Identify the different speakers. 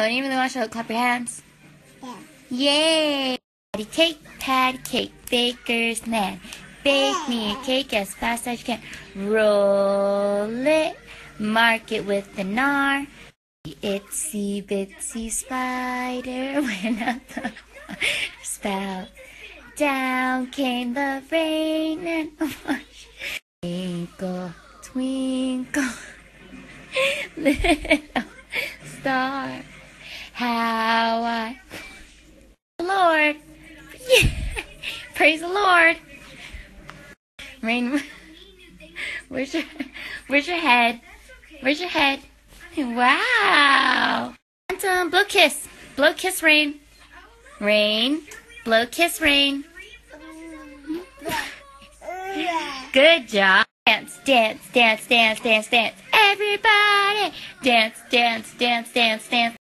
Speaker 1: when you really want to show it, clap your hands.
Speaker 2: Yeah.
Speaker 1: Yay! Patty cake, baker's man. Bake me a cake as fast as you can. Roll it, mark it with an R. The itsy bitsy spider went up the spout. Down came the rain and wash. Twinkle, twinkle, little star, how I the Lord. Yeah. Praise the Lord. Rain, where's your head? Where's your head? Wow. Blow kiss. Blow kiss, Rain. Rain. Blow kiss, Rain. Good job. Dance, dance, dance, dance, dance, dance. Everybody. Dance, dance, dance, dance, dance.